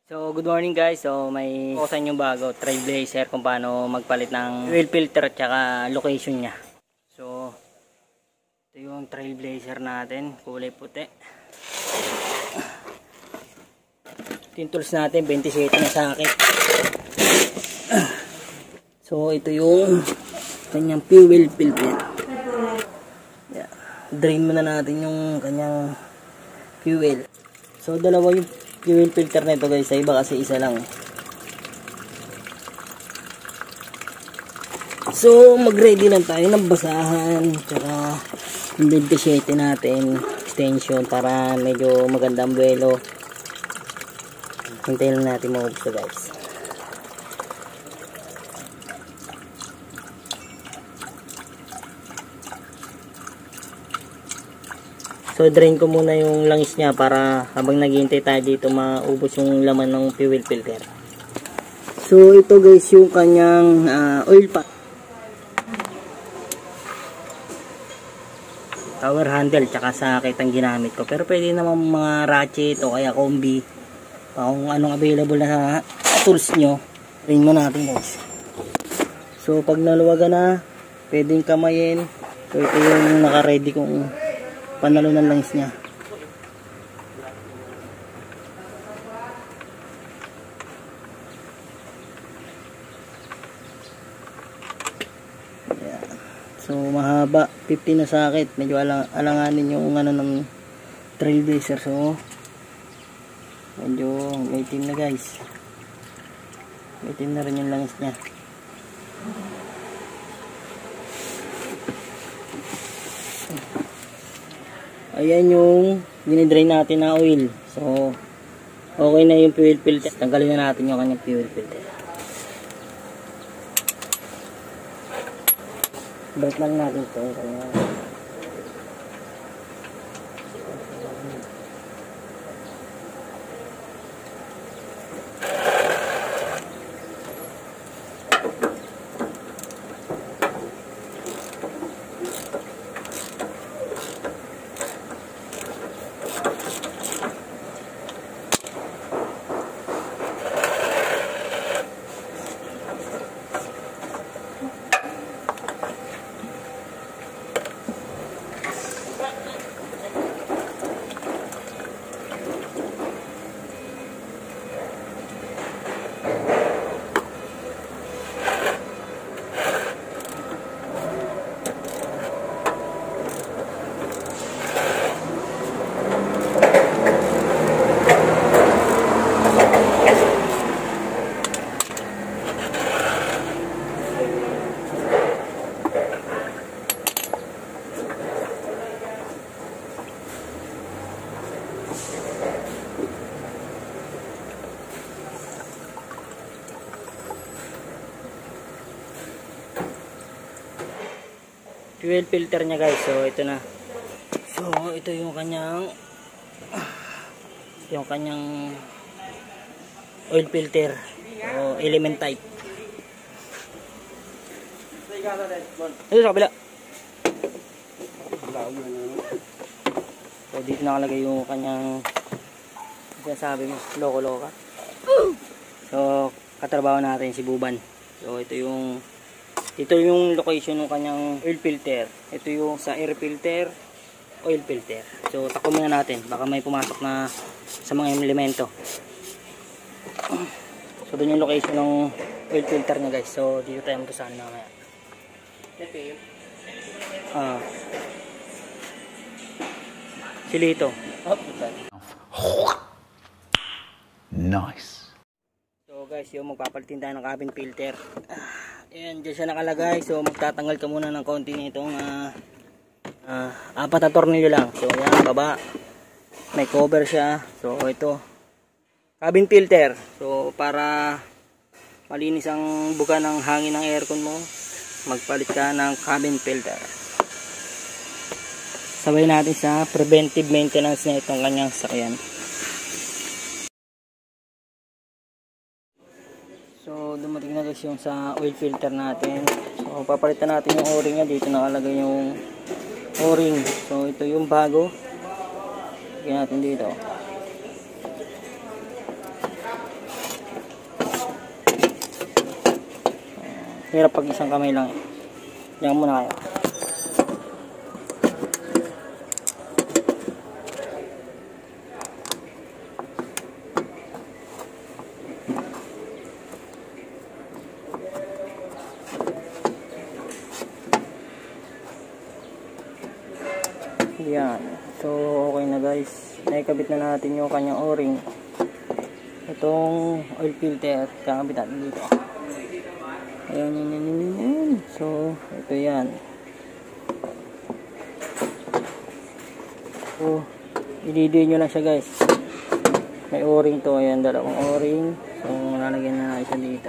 So, good morning guys. So, may ako sa inyong bago, Trailblazer, kung paano magpalit ng oil filter at saka location niya. So, ito yung Trailblazer natin, kulay puti. Ito yung tools natin, 27 na sakit. So, ito yung kanyang fuel filter. Yeah. Drain muna natin yung kanyang fuel. So, dalawa yung fuel filter na ito guys, sa iba kasi isa lang. So mag-ready lang tayo ng basahan tsaka yung 27 natin extension para medyo magandang buwelo. Hintayin lang natin maubos ito guys. So drain ko muna yung langis niya para habang naghihintay tayo dito maubos yung laman ng fuel filter. So ito guys yung kanyang oil pan. Tower handle tsaka sakit ang ginamit ko. Pero pwede naman mga ratchet o kaya combi. Kung anong available na tools nyo. Drain mo natin guys. So pag naluwagan na, pwedeng kamayin. So ito yung naka-ready kong panalo ng langis niya. Ayan. So mahaba, 50 na sakit. Medyo alanganin yung ano ng Trailblazer. So medyo may itim na guys. May itim na rin yung langis niya. Ayan yung dinidrain natin na oil. So, okay na yung fuel filter. Tanggalin na natin yung kanyang fuel filter. Break lang natin ito. Fuel filter niya guys. So ito na. So ito yung kanyang oil filter. So element type. Ito sa kabila. So dito nakalagay yung kanyang sinasabi mo, loko-loka. So katrabaho natin si Buban. So ito yung location ng kanyang oil filter. Ito yung sa air filter, oil filter. So takbo muna natin, baka may pumasok na sa mga elemento. So doon yung location ng oil filter niya guys. So dito tayo magkasahan mamaya. Silito. Nice. So guys, yung magpapalitin tayo ng cabin filter. Ayan, dyan siya nakalagay. So magtatanggal ka muna ng konti nitong 4 na tornilyo lang. So ayan, baba. May cover siya. So ito, cabin filter. So para malinis ang buga ng hangin ng aircon mo, magpalit ka ng cabin filter. Sabay natin sa preventive maintenance na itong kanyang sakyan. So dumating na guys yung sa oil filter natin. So papalitan natin yung o-ring niya. Dito nakalagay yung o-ring. So ito yung bago. Lagyan natin dito. Hirap pag isang kamay lang eh. Diyan muna kayo. Yan. So, okay na guys. Naikabit na natin yung kanyang o-ring. Itong oil filter. Kakabit natin dito. Ayan. So, ito yan. So, i-deal nyo lang siya guys. May o-ring to. Ayan, dalawang o-ring. So, lalagyan na natin siya dito.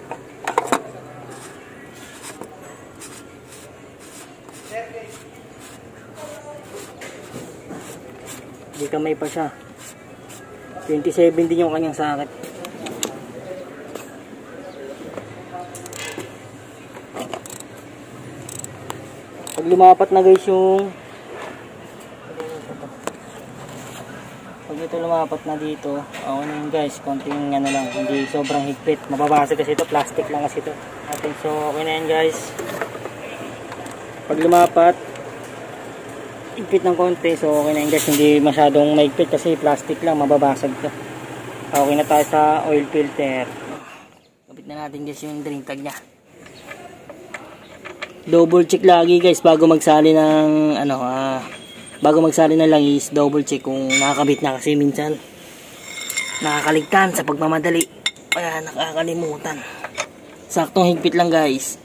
Di kamay pa siya. 27 din yung kanyang sakit. Pag lumapat na guys yung pag ito lumapat na dito, okay na yun guys, konting ano lang, hindi sobrang higpit, mababasag kasi ito, plastic lang kasi ito natin. So okay na yan guys. Pag lumapat higpit ng konti, so okay na yun guys, hindi masyadong mahigpit kasi plastic lang, mababasag to. Okay na tayo sa oil filter. Kapit na natin guys yung drain tag nya. Double check lagi guys bago magsali ng bago magsali ng langis, double check kung nakakabit na kasi minsan nakakaligtan sa pagmamadali. Kaya nakakalimutan. Saktong higpit lang guys.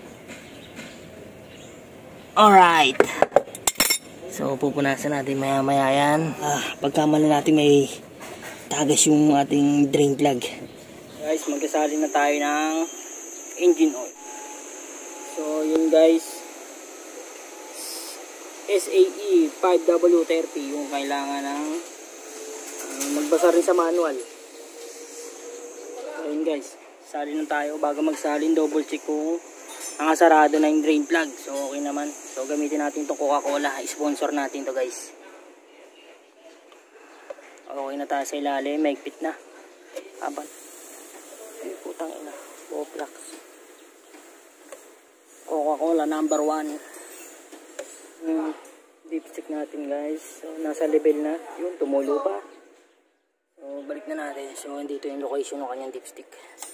Alright. So pupunasan natin maya maya yan. Pagkamali natin may tagas yung ating drain plug. Guys, magkasali na tayo ng engine oil. So yun guys, SAE 5W30 yung kailangan ng magbasa rin sa manual. So yun guys, sali na tayo. Bago magsalin, double check kung nakasarado na yung drain plug. So okay naman. So gamitin natin itong Coca-Cola, sponsor natin to guys. Okay na tayo sa ilalim, maigpit na. Aban, putang ina, Boplax Coca-Cola number 1. Dipstick natin guys. So nasa level na. Yun, tumulo pa. So balik na natin. So dito yung location ng kanyang dipstick.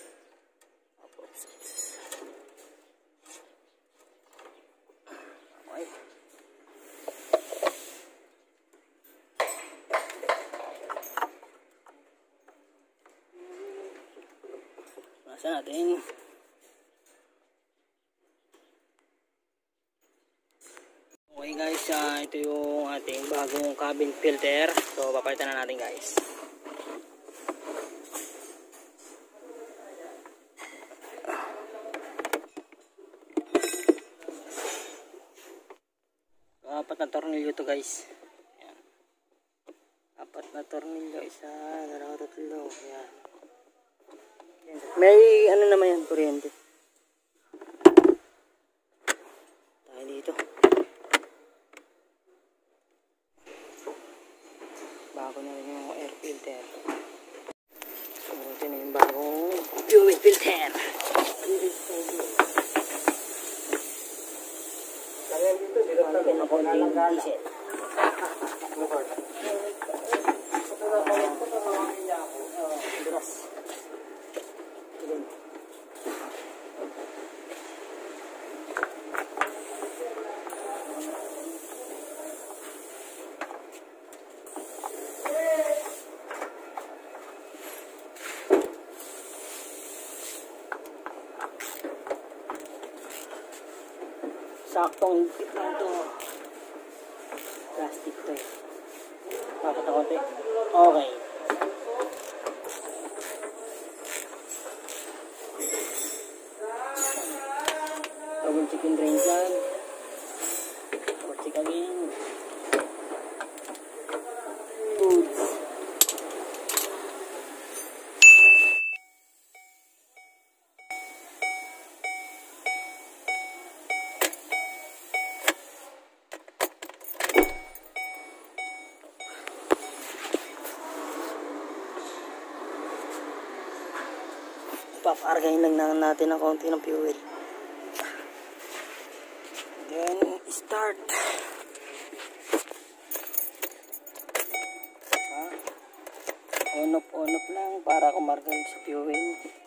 Okay. Nasa natin. Okay guys, ito yung ating bagong cabin filter. So papalitan na natin guys. Apat na tornilyo to guys. Ayan. Apat na tornilyo, isa, dalawa, tatlo. Ayan. May ano naman yan, kuryente. Tayo dito. Bago na rin yung air filter. So ito na yung bagong fuel filter. Lagyan na konting diesel. Duras. Saktong higpit lang ito. Plastic to eh. Bakit ako ito eh? Okay. Double check yung drain plug. Double check again. Foods. Papargayin lang natin ng konti ng fuel. start. On off lang para kumarga sa fuel.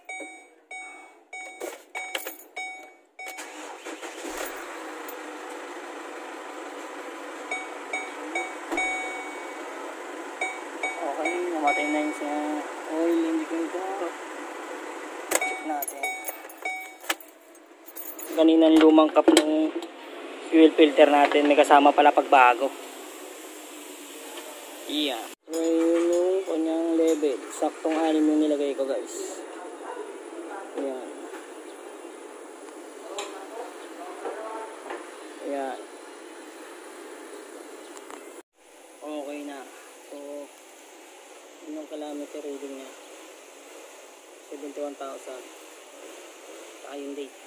Okay, namatay na yung sa oil indicator. Check natin. Kaninang lumang cup ng fuel filter natin, may kasama pala pagbago. Yeah. So yun yung kanyang level. Saktong 6 yung nilagay ko guys. Ayan. Ayan. Okay na. So yun yung kilometer reading niya. 71,000. Saka yung date.